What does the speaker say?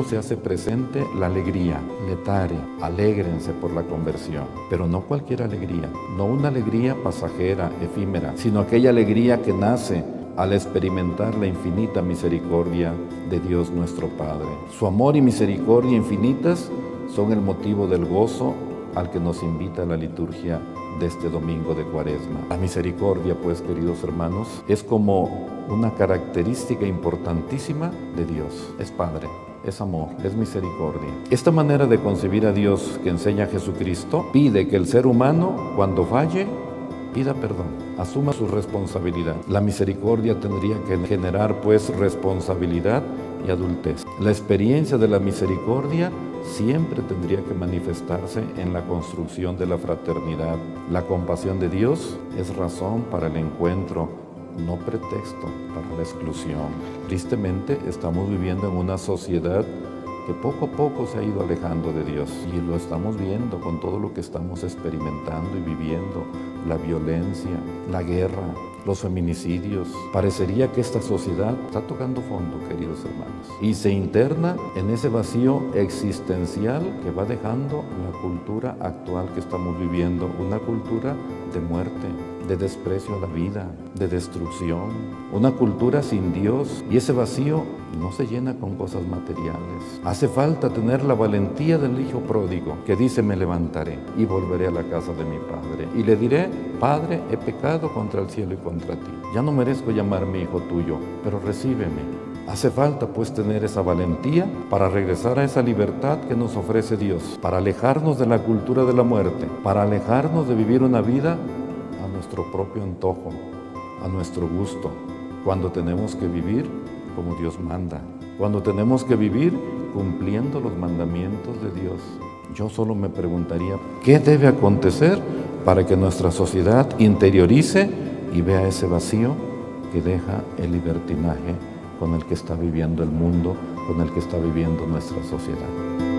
domingo se hace presente la alegría, letare, alégrense por la conversión, pero no cualquier alegría, no una alegría pasajera, efímera, sino aquella alegría que nace al experimentar la infinita misericordia de Dios nuestro Padre. Su amor y misericordia infinitas son el motivo del gozo al que nos invita la liturgia de este domingo de Cuaresma. La misericordia, pues, queridos hermanos, es como una característica importantísima de Dios. Es Padre, es amor, es misericordia. Esta manera de concebir a Dios que enseña Jesucristo pide que el ser humano, cuando falle, pida perdón, asuma su responsabilidad. La misericordia tendría que generar, pues, responsabilidad y adultez. La experiencia de la misericordia siempre tendría que manifestarse en la construcción de la fraternidad. La compasión de Dios es razón para el encuentro, no pretexto para la exclusión. Tristemente, estamos viviendo en una sociedad que poco a poco se ha ido alejando de Dios, y lo estamos viendo con todo lo que estamos experimentando y viviendo, la violencia, la guerra, los feminicidios. Parecería que esta sociedad está tocando fondo, queridos hermanos, y se interna en ese vacío existencial que va dejando la cultura actual que estamos viviendo, una cultura de muerte, de desprecio a la vida, de destrucción, una cultura sin Dios, y ese vacío no se llena con cosas materiales. Hace falta tener la valentía del hijo pródigo que dice: me levantaré y volveré a la casa de mi padre y le diré: Padre, he pecado contra el cielo y contra ti, ya no merezco llamarme hijo tuyo, pero recíbeme. Hace falta, pues, tener esa valentía para regresar a esa libertad que nos ofrece Dios, para alejarnos de la cultura de la muerte, para alejarnos de vivir una vida a nuestro propio antojo, a nuestro gusto, cuando tenemos que vivir como Dios manda, cuando tenemos que vivir cumpliendo los mandamientos de Dios. Yo solo me preguntaría, ¿qué debe acontecer para que nuestra sociedad interiorice y vea ese vacío que deja el libertinaje con el que está viviendo el mundo, con el que está viviendo nuestra sociedad?